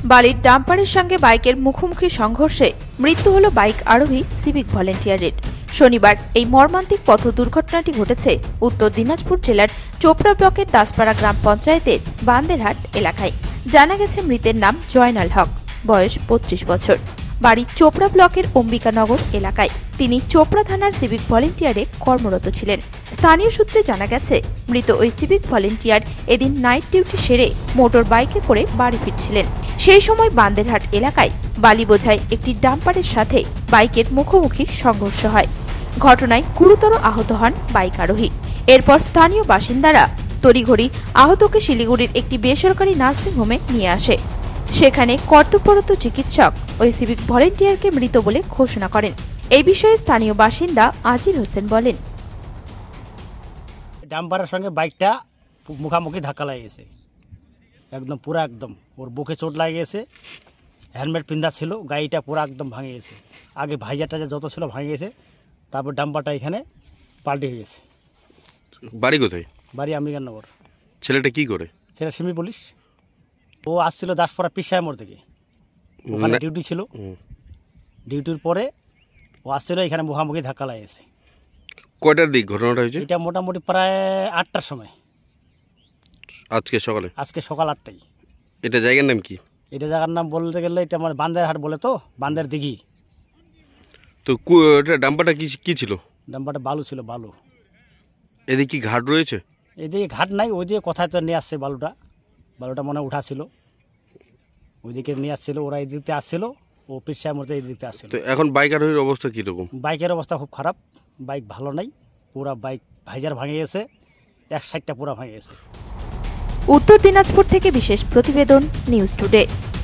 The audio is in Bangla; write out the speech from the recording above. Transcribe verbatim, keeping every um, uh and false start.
বালির ডাম্পারের সঙ্গে বাইকের মুখোমুখি সংঘর্ষে মৃত্যু হল বাইক আরোহী সিভিক ভলেন্টিয়ারের। শনিবার এই মর্মান্তিক পথ দুর্ঘটনাটি ঘটেছে উত্তর দিনাজপুর জেলার চোপড়া ব্লকের দাসপাড়া গ্রাম পঞ্চায়েতের বান্দেরহাট এলাকায়। জানা গেছে মৃতের নাম জয়নাল হক, বয়স পঁচিশ বছর, বাড়ি চোপড়া ব্লকের অম্বিকানগর এলাকায়। তিনি চোপড়া থানার সিভিক ভলেন্টিয়ারে কর্মরত ছিলেন। স্থানীয় সূত্রে জানা গেছে মৃত ওই সিভিক ভলেন্টিয়ার এদিন নাইট ডিউটি সেরে মোটর বাইকে করে বাড়ি ফিরছিলেন। সেই সময় বান্দেরহাট এলাকায় বালি বোঝাই একটি ডাম্পারের সাথে বাইকের মুখোমুখি সংঘর্ষ হয়। ঘটনায় গুরুতর আহত হন বাইক আরোহী। এরপর স্থানীয় বাসিন্দারা তড়িঘড়ি আহতকে শিলিগুড়ির একটি বেসরকারি নার্সিংহোমে নিয়ে আসে। সেখানে কর্তব্যরত চিকিৎসক ওই সিভিক ভলেন্টিয়ারকে মৃত বলে ঘোষণা করেন। এই বিষয়ে স্থানীয় বাসিন্দা আজির হোসেন বলেন, ডাম্পারের সঙ্গে বাইকটা মুখামুখি ধাক্কা লাগে গেছে, একদম পুরো একদম ওর বুকে চোট লাগে গেছে। হেলমেট পিন্ধা ছিল, গাড়িটা পুরো একদম ভাঙে গেছে। আগে ভাইজারটা যত ছিল ভাঙে গেছে, তারপর ডাম্পারটা এখানে পাল্টে হয়ে গেছে। বাড়ি কোথায়? বাড়ি আম্বিকানগর। ছেলেটা কি করে? ছেলে সিমি পুলিশ। ও আসছিল দাসপাড়া পিসায় মোড় থেকে, ওখানে ডিউটি ছিল। ডিউটির পরে ও আসছিল, এখানে মুখামুখি ধাক্কা লাগেছে। কয়টার দিক ঘটনাটা হয়েছে? এটা মোটামুটি প্রায় আটটার সময়, আজকে সকালে। আজকে সকাল আটটায়। এটা জায়গার নাম কি? এটা জায়গার নাম বলতে গেলে এটা আমার বান্দেরহাট বলে, তো বান্দের দিঘি। তো এটা ডাম্পারটা কি কি ছিল? ডাম্পারটা বালু ছিল, বালু। এদিকে কি ঘাট রয়েছে? এদিকে ঘাট নাই, ওইদিকে কোথায় তো নিয়ে আসছে বালুটা। বালুটা মনে উঠা ছিল, ওইদিকে নিয়ে আসছিল। ওরা এই দিকতে আসছিল, ও পিসায় মধ্যে এই দিকতে আসছিল। তো এখন বাইক আরোহীর অবস্থা কীরকম? বাইকের অবস্থা খুব খারাপ, বাইক ভালো নাই, পুরা বাইক ভাইজার ভাঙে গেছে, এক সাইডটা পুরা ভাঙে গেছে। উত্তর দিনাজপুর থেকে বিশেষ প্রতিবেদন, নিউজ টুডে।